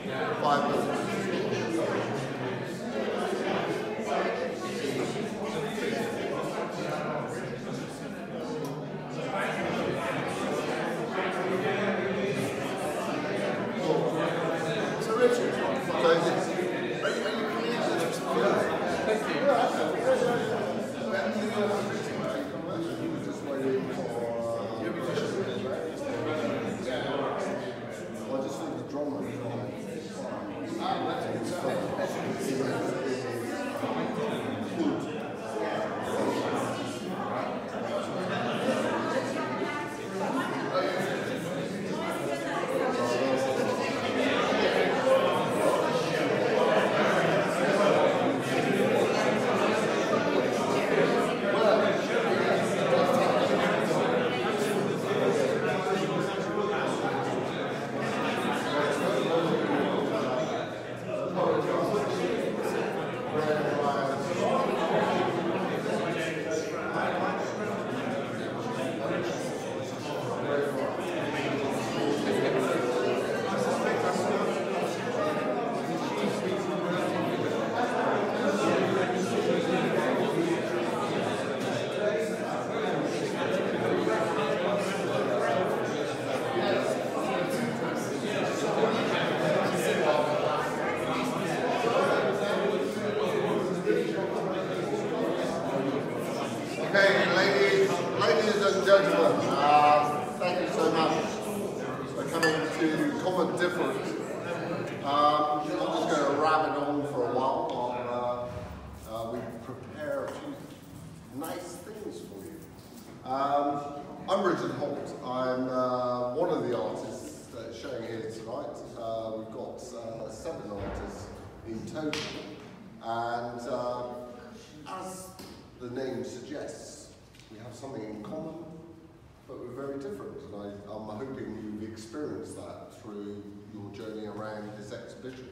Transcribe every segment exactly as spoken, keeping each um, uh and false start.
Five minutes. So Richard, so is it, are you, are you coming into this? Thank you. Just waiting for your musicians, right? Well, I just think the drummer is on. Ah, that's good. Okay, ladies, ladies and gentlemen, uh, thank you so much for coming to Common Difference. Um, I'm just going to rabbit on for a while while uh, uh, we prepare a few nice things for you. Um, I'm Richard Holt. I'm uh, one of the artists that's showing here tonight. Uh, we've got uh, seven artists in total, and uh, as the name suggests, we have something in common, but we're very different, and I, I'm hoping you've experienced that through your journey around this exhibition.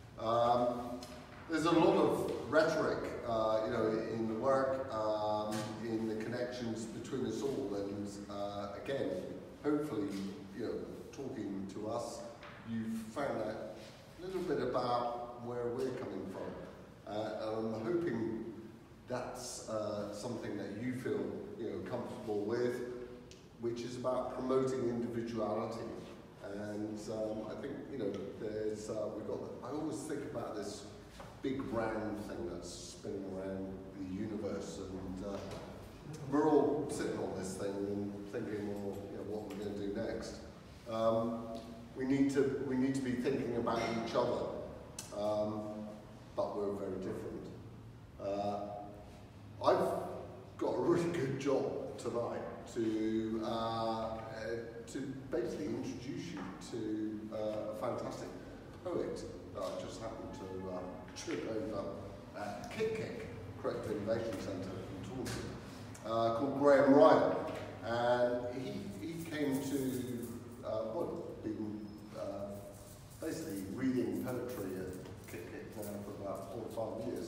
Um, there's a lot of rhetoric, uh, you know, in the work, um, in the connections between us all, and uh, again, hopefully, you know, talking to us, you've found out a little bit about where we're coming from, uh, and I'm hoping that's uh, something that you feel, you know, comfortable with, which is about promoting individuality. And um, I think, you know, there's, uh, we've got, I always think about this big round thing that's spinning around the universe, and uh, we're all sitting on this thing and thinking, well, you know, what we're going to do next. Um, we need to, we need to be thinking about each other, um, but we're very different. Uh, I've got a really good job tonight to uh, uh, to basically introduce you to uh, a fantastic poet that I just happened to uh, trip over at Kick Creative Innovation Centre in Taunton, uh, called Graham Ryan, and he he came to uh, well, been uh, basically reading poetry at Kick now for about four or five years.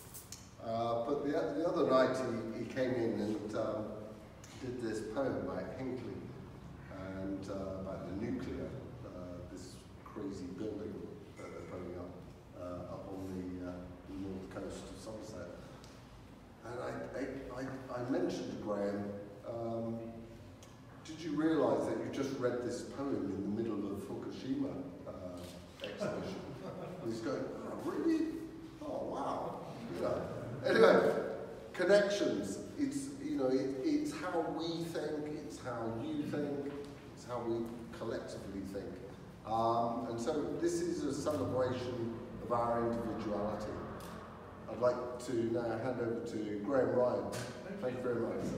Uh, but the, the other night he, he came in and um, did this poem about Hinckley and uh, about the nuclear, uh, this crazy building that they're putting up uh, up on the uh, north coast of Somerset. And I, I, I, I mentioned to Graham, um, did you realise that you just read this poem in the middle of Fukushima uh, exhibition? And he's going, oh, really? Oh, wow. You know. Anyway, connections, it's, you know, it, it's how we think, it's how you think, it's how we collectively think. Um, and so this is a celebration of our individuality. I'd like to now hand over to Graham Ryan. Thank you very much.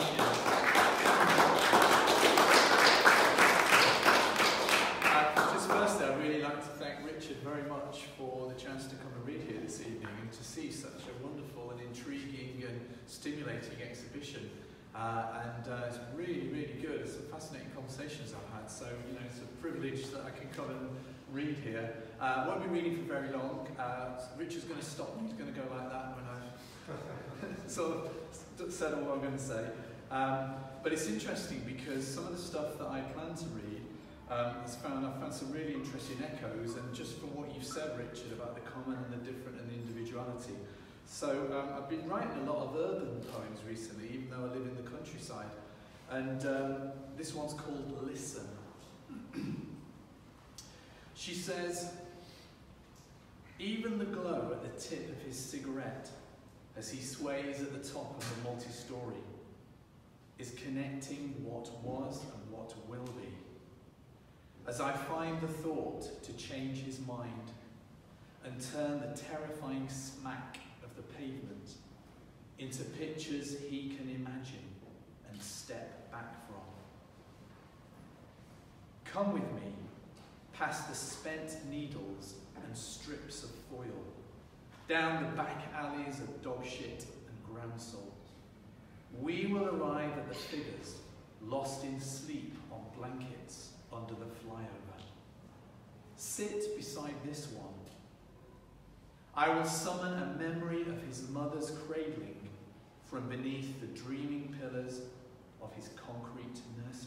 Firstly, I'd really like to thank Richard very much for the chance to come and read here this evening and to see such a wonderful and intriguing and stimulating exhibition. Uh, and uh, it's really, really good. It's some fascinating conversations I've had, so you know, it's a privilege that I can come and read here. Uh, I won't be reading for very long. Uh, Richard's going to stop me. He's going to go like that when I've sort of said all what I'm going to say. Um, but it's interesting because some of the stuff that I plan to read Um, it's found, I've found some really interesting echoes, and just from what you've said, Richard, about the common and the different and the individuality. So um, I've been writing a lot of urban poems recently, even though I live in the countryside. And um, this one's called Listen. She says, even the glow at the tip of his cigarette as he sways at the top of the multi-story is connecting what was and what will be. As I find the thought to change his mind and turn the terrifying smack of the pavement into pictures he can imagine and step back from. Come with me past the spent needles and strips of foil, down the back alleys of dog shit and ground salt. We will arrive at the figures lost in sleep on blankets under the flyover. Sit beside this one. I will summon a memory of his mother's cradling from beneath the dreaming pillars of his concrete nursery.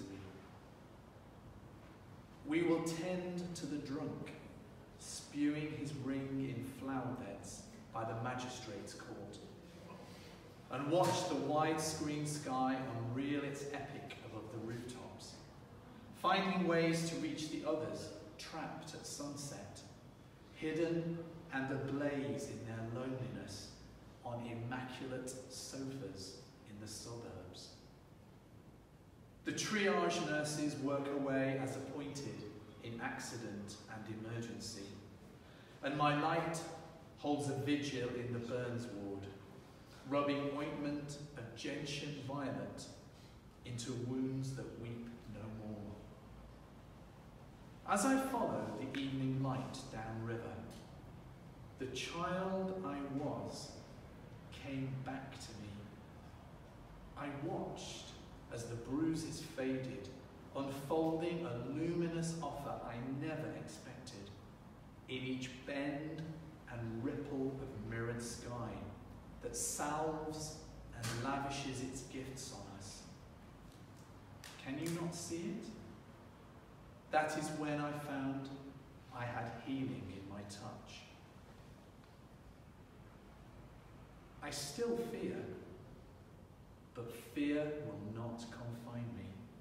We will tend to the drunk, spewing his ring in flower beds by the magistrate's court, and watch the widescreen sky unreel its epic above the rooftops, finding ways to reach the others trapped at sunset, hidden and ablaze in their loneliness on immaculate sofas in the suburbs. The triage nurses work away as appointed in accident and emergency, and my light holds a vigil in the burns ward, rubbing ointment of gentian violet into wounds that weep no more. As I follow the evening light downriver, the child I was came back to me. I watched as the bruises faded, unfolding a luminous offer I never expected, in each bend and ripple of mirrored sky that salves and lavishes its gifts on us. Can you not see it? That is when I found I had healing in my touch. I still fear, but fear will not confine me.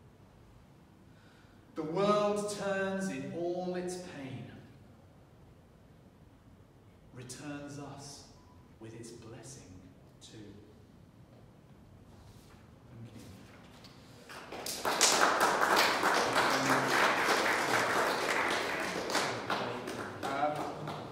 The world turns in all its pain, returns us with its blessing too. Thank you. Um,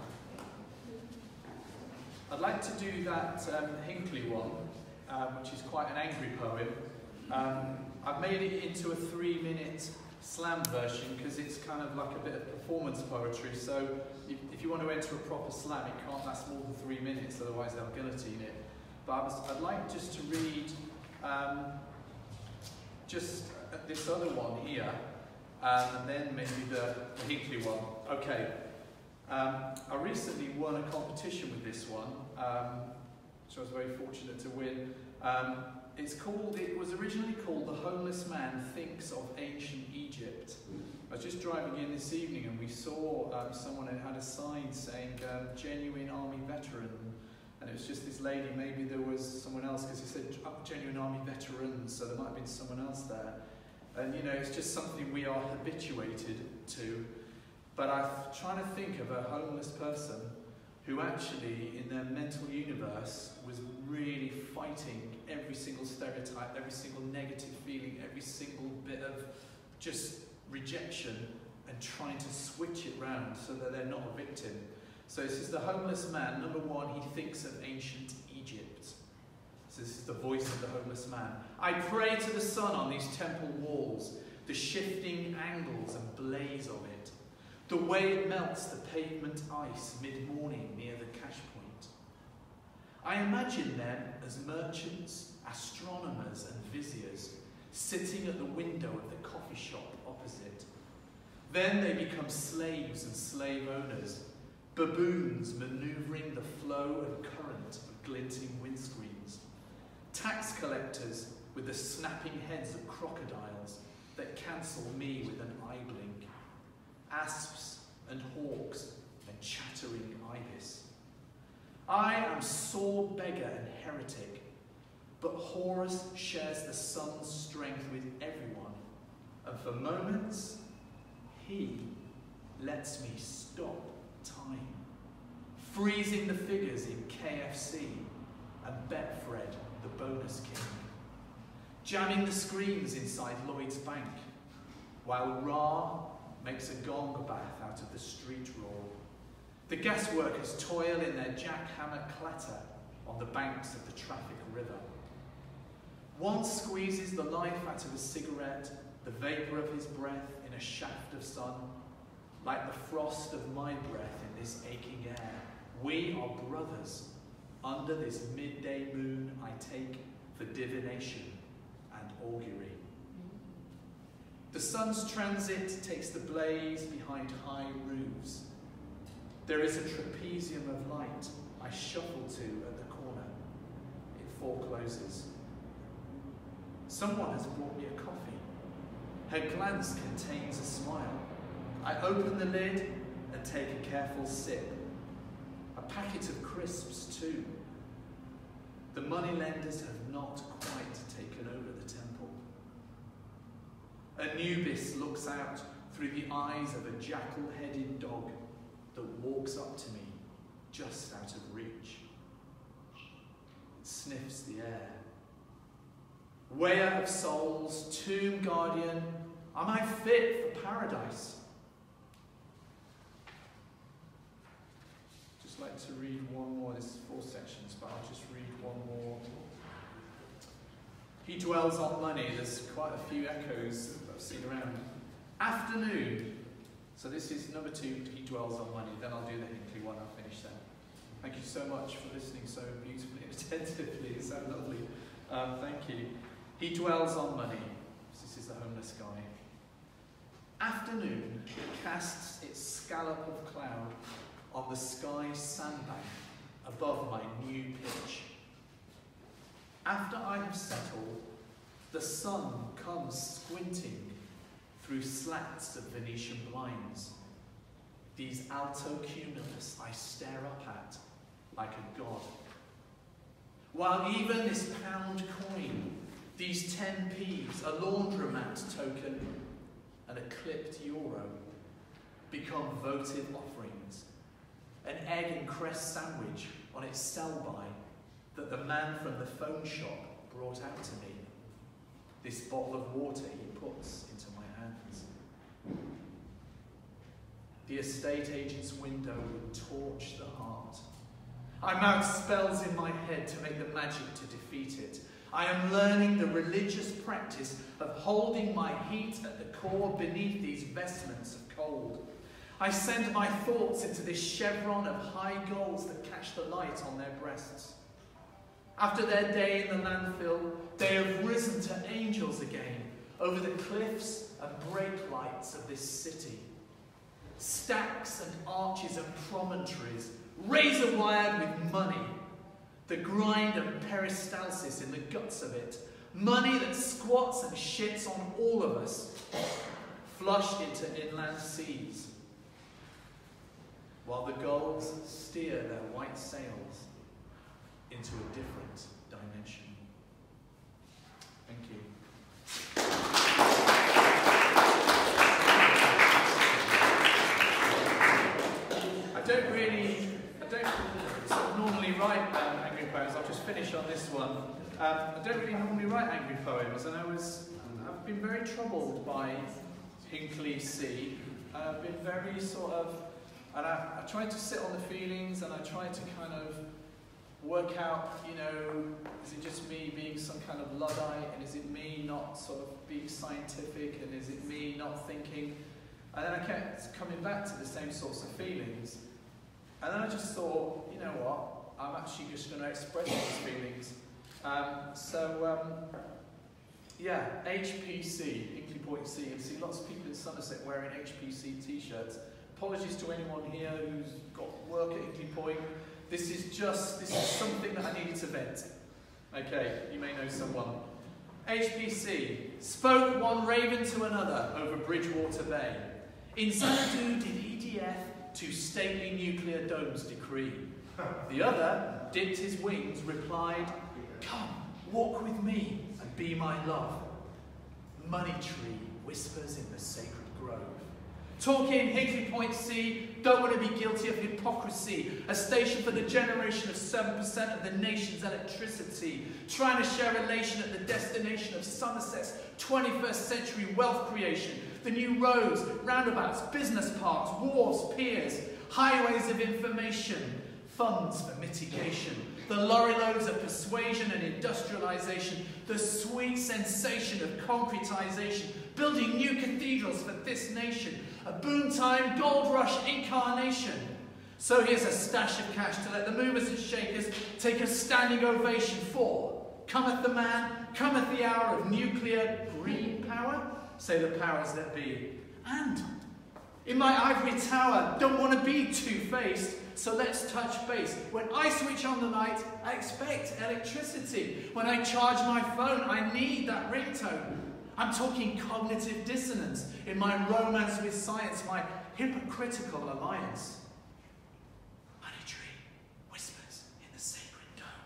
I'd like to do that um, Hinckley one, um, which is quite an angry poem. Um, I've made it into a three-minute slam version because it's kind of like a bit of performance poetry, so if, if you want to enter a proper slam, it can't last more than three minutes, otherwise they'll guillotine it. But I was, I'd like just to read um, just this other one here, um, and then maybe the, the Hinckley one. Okay. Um, I recently won a competition with this one, um, which I was very fortunate to win. Um, It's called, it was originally called The Homeless Man Thinks of Ancient Egypt. I was just driving in this evening and we saw um, someone who had a sign saying um, genuine army veteran, and it was just this lady, maybe there was someone else because it said uh, genuine army veterans, so there might have been someone else there. And you know, it's just something we are habituated to. But I'm trying to think of a homeless person who actually, in their mental universe, was really fighting every single stereotype, every single negative feeling, every single bit of just rejection, and trying to switch it round so that they're not a victim. So this is the homeless man. Number one, he thinks of ancient Egypt. So this is the voice of the homeless man. I pray to the sun on these temple walls, the shifting angles and blaze of it, the way it melts the pavement ice mid-morning near the cash point. I imagine them as merchants, astronomers and viziers, sitting at the window of the coffee shop opposite. Then they become slaves and slave owners, baboons manoeuvring the flow and current of glinting windscreens, tax collectors with the snapping heads of crocodiles that cancel me with an eye blink, asps and hawks and chattering ibis. I am sore beggar and heretic, but Horus shares the sun's strength with everyone, and for moments, he lets me stop time, freezing the figures in K F C and Betfred, the bonus king, jamming the screens inside Lloyd's Bank, while Ra makes a gong bath out of the street roar. The gas workers toil in their jackhammer clatter on the banks of the traffic river. One squeezes the life out of a cigarette, the vapour of his breath in a shaft of sun, like the frost of my breath in this aching air. We are brothers. Under this midday moon I take for divination and augury. The sun's transit takes the blaze behind high roofs. There is a trapezium of light I shuffle to at the corner. It forecloses. Someone has brought me a coffee. Her glance contains a smile. I open the lid and take a careful sip. A packet of crisps too. The moneylenders have not quite taken over the temple. Anubis looks out through the eyes of a jackal-headed dog that walks up to me just out of reach. It sniffs the air. Weigher of souls, tomb guardian, am I fit for paradise? Just like to read one more. This is four sections, but I'll just read one more. He dwells on money. There's quite a few echoes that I've seen around. Afternoon. So this is number two, he dwells on money. Then I'll do the Hinckley one, I'll finish then. Thank you so much for listening so beautifully and attentively. It's so lovely. Um, thank you. He dwells on money. This is the homeless guy. Afternoon casts its scallop of cloud on the sky's sandbank above my new pitch. After I have settled, the sun comes squinting through slats of Venetian blinds. These alto cumulus I stare up at like a god. While even this pound coin, these ten p's, a laundromat token, and a clipped euro, become votive offerings. An egg and cress sandwich on its sell-by that the man from the phone shop brought out to me. This bottle of water he puts into my hands. The estate agent's window would torch the heart. I mouth spells in my head to make the magic to defeat it. I am learning the religious practice of holding my heat at the core beneath these vestments of cold. I send my thoughts into this chevron of high goals that catch the light on their breasts. After their day in the landfill, they have risen to angels again over the cliffs and brake lights of this city. Stacks and arches and promontories, razor wired with money. The grind and peristalsis in the guts of it. Money that squats and shits on all of us, flushed into inland seas. While the gulls steer their white sails into a different dimension. Thank you. I don't really, I don't sort of normally write um, angry poems. I'll just finish on this one. Um, I don't really normally write angry poems, and I was, I've been very troubled by Hinckley C. I've been very sort of, and I, I tried to sit on the feelings, and I tried to kind of work out, you know, is it just me being some kind of Luddite, and is it me not sort of being scientific, and is it me not thinking? And then I kept coming back to the same sorts of feelings. And then I just thought, you know what, I'm actually just going to express these feelings. Um, so, um, yeah, H P C, Hinkley Point C, and see lots of people in Somerset wearing H P C t-shirts. Apologies to anyone here who's got work at Hinkley Point. This is just, this is something that I needed to vent. Okay, you may know someone. H P C, spoke one raven to another over Bridgewater Bay. In Xanadu did E D F to stately nuclear domes decree. The other dipped his wings, replied, come, walk with me and be my love. Money tree whispers in the sacred grove. Talking Hinkley Point C, don't want to be guilty of hypocrisy. A station for the generation of seven percent of the nation's electricity. Trying to share relation at the destination of Somerset's twenty-first century wealth creation. The new roads, roundabouts, business parks, wharves, piers, highways of information, funds for mitigation. The lorry loads of persuasion and industrialization, the sweet sensation of concretization, building new cathedrals for this nation, a boom time gold rush incarnation. So here's a stash of cash to let the movers and shakers take a standing ovation for. Cometh the man, cometh the hour of nuclear green power, say the powers that be. And in my ivory tower, don't want to be two-faced, so let's touch base. When I switch on the light, I expect electricity. When I charge my phone, I need that ringtone. I'm talking cognitive dissonance in my romance with science, my hypocritical alliance. Money tree whispers in the sacred dome.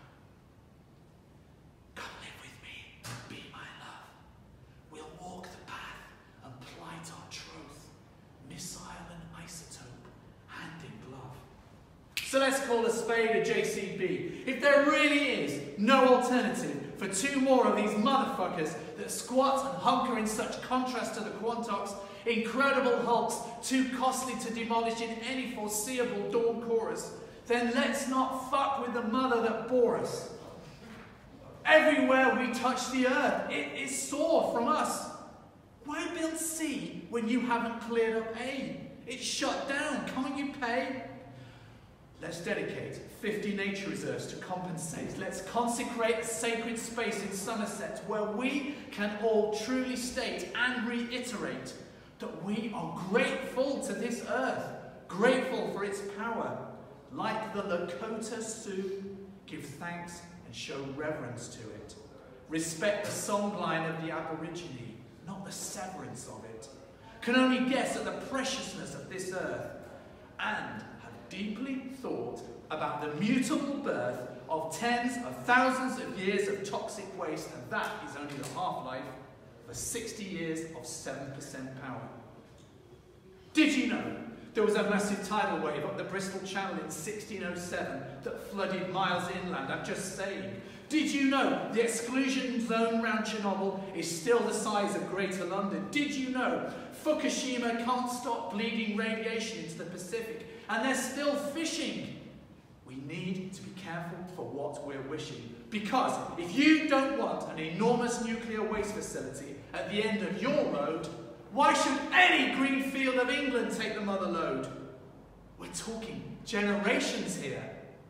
Come live with me and be my love. We'll walk the path and plight our troth. Missile and isotope, hand in glove. So let's call a spade a J C B. If there really is no alternative for two more of these motherfuckers that squat and hunker in such contrast to the Quantox, incredible hulks too costly to demolish in any foreseeable dawn chorus, then let's not fuck with the mother that bore us. Everywhere we touch the earth, it is sore from us. Why build C when you haven't cleared up A? It's shut down, can't you pay? Let's dedicate fifty nature reserves to compensate. Let's consecrate a sacred space in Somerset where we can all truly state and reiterate that we are grateful to this earth, grateful for its power. Like the Lakota Sioux, give thanks and show reverence to it. Respect the songline of the Aborigine, not the severance of it. Can only guess at the preciousness of this earth and deeply thought about the mutable birth of tens of thousands of years of toxic waste, and that is only the half-life for sixty years of seven percent power. Did you know there was a massive tidal wave up the Bristol Channel in sixteen oh seven that flooded miles inland? I'm just saying. Did you know the exclusion zone round Chernobyl is still the size of Greater London? Did you know Fukushima can't stop bleeding radiation into the Pacific? And they're still fishing. We need to be careful for what we're wishing. Because if you don't want an enormous nuclear waste facility at the end of your road, why should any green field of England take the mother load? We're talking generations here.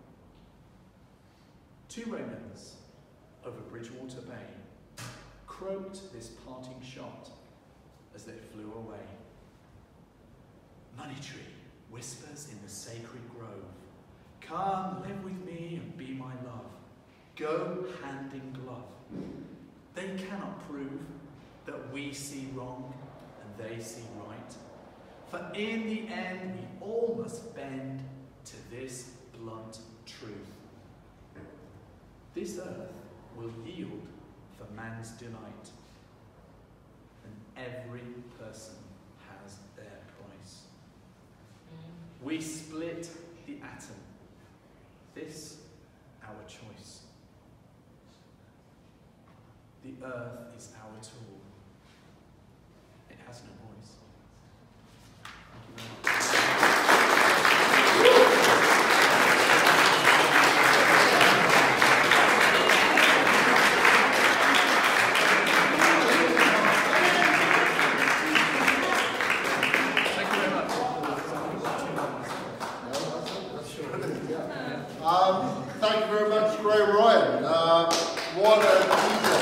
Two Raymonds over Bridgewater Bay croaked this parting shot as they flew away. Money tree whispers in the sacred grove. Come, live with me and be my love. Go hand in glove. They cannot prove that we see wrong and they see right. For in the end, we all must bend to this blunt truth. This earth will yield for man's delight, and every person has their price. We split the atom. This, our choice. The earth is our tool. It has no voice. Thank you very much. Um, thank you very much, Graham Ryan. Uh, what a teacher.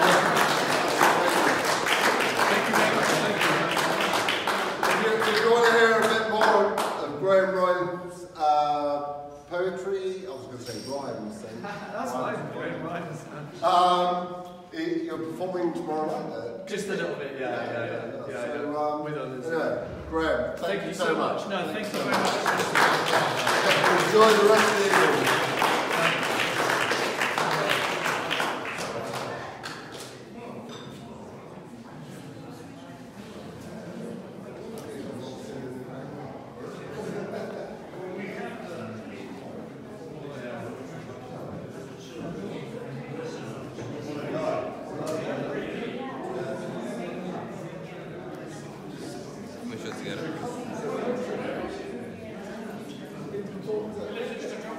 Thank you very much. Thank you. If you, if you want to hear a bit more of Graham Ryan's uh, poetry, I was going to say rhymes. Then. That's fine, Graham Ryan. Um, you're performing tomorrow night, uh, Just a little bit, yeah, yeah, yeah. yeah, yeah, so, yeah. um, With others. Yeah. Graham, thank, thank you you so so much. much. No, thank you very much. Enjoy the rest of the evening. Together.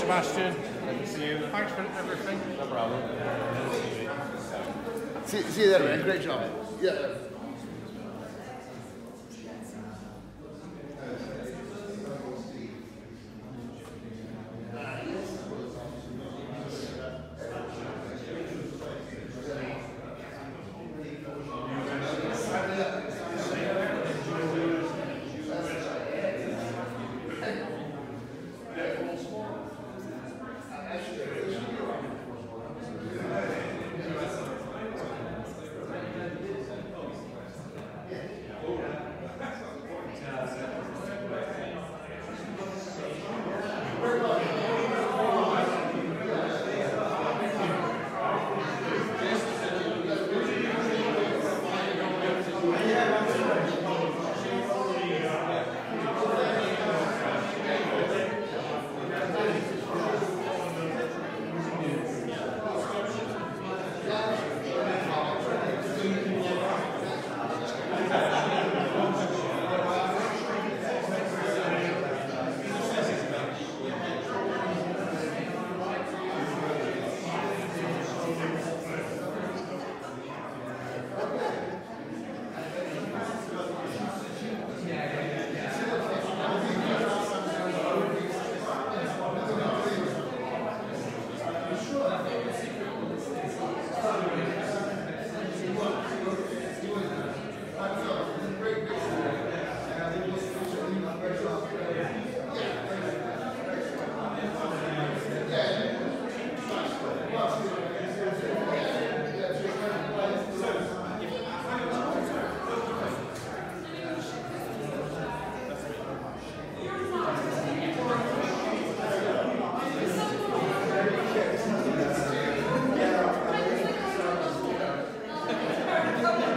Sebastian. Good to see you. Thanks for everything. No problem. See, see you there, man. Great job. Yeah. Come on.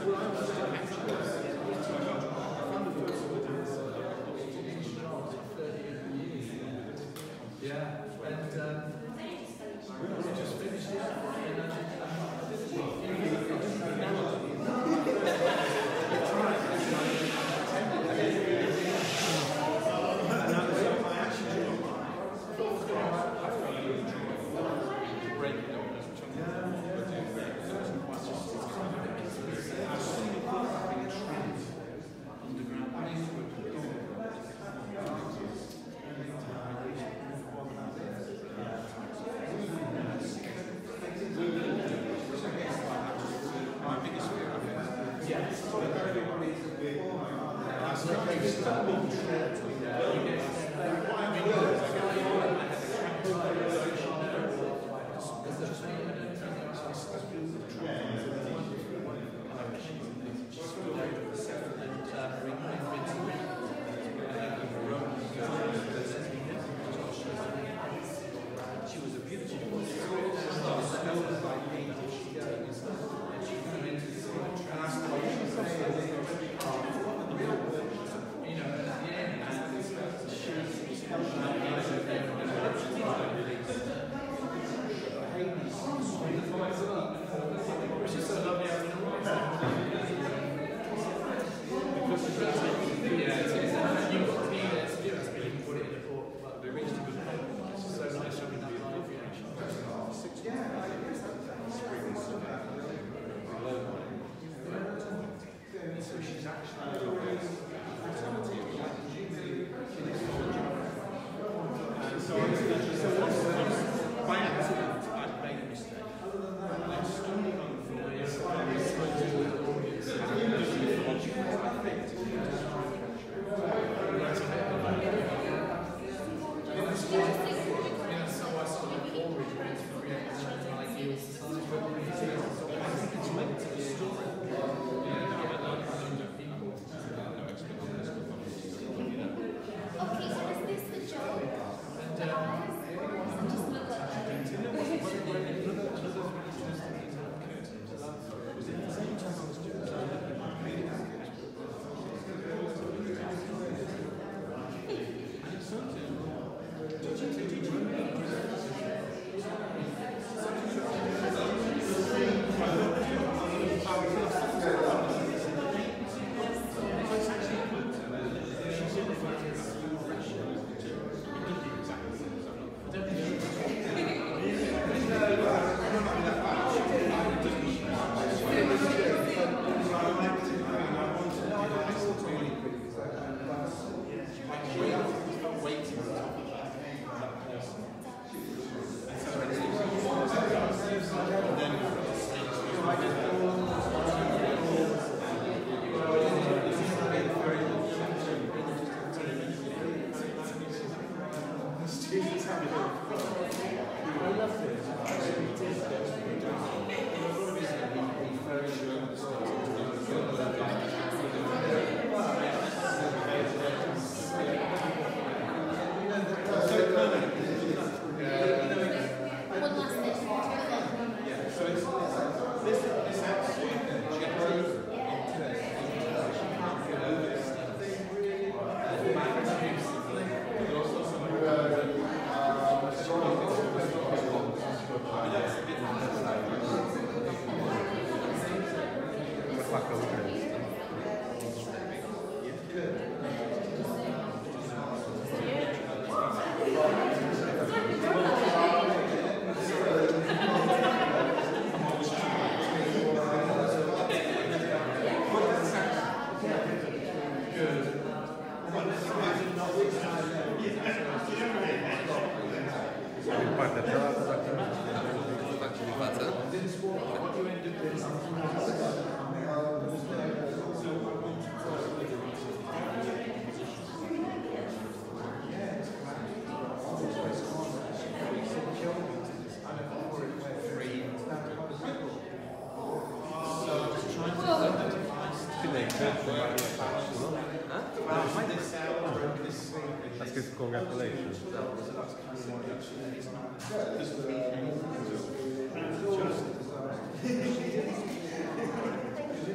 That's good. Congratulations.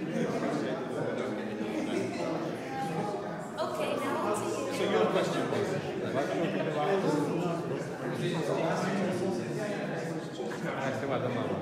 Okay, now on to you. So your question was? Questa guarda mamma.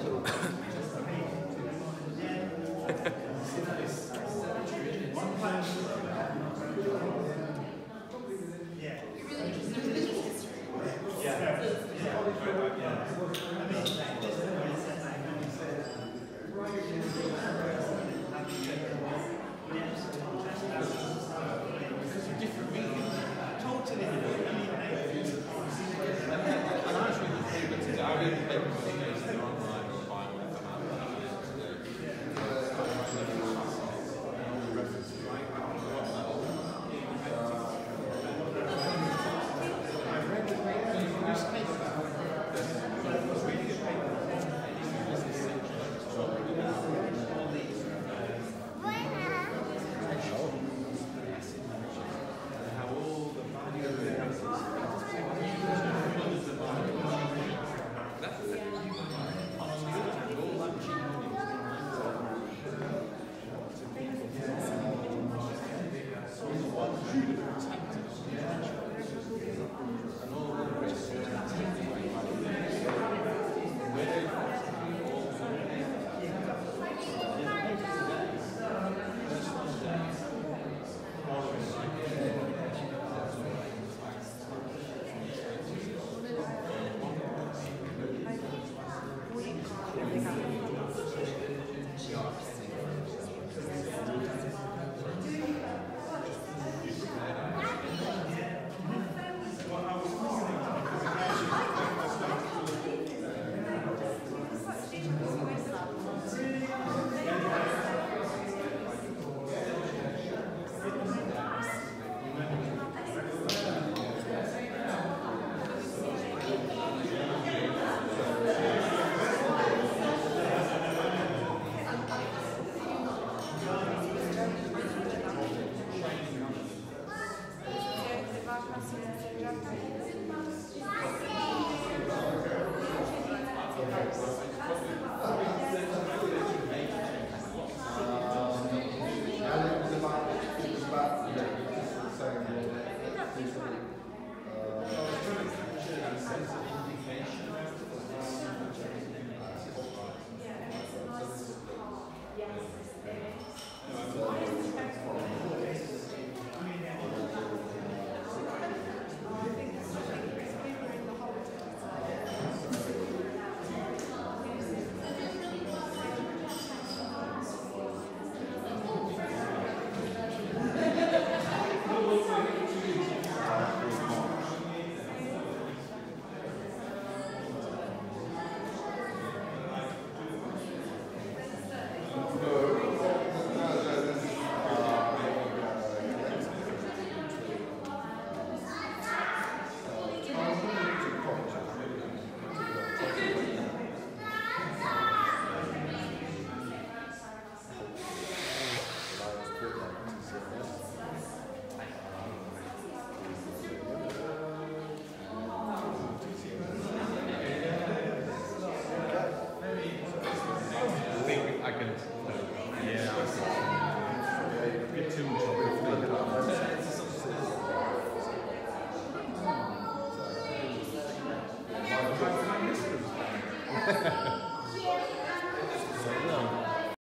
Ha ha ha.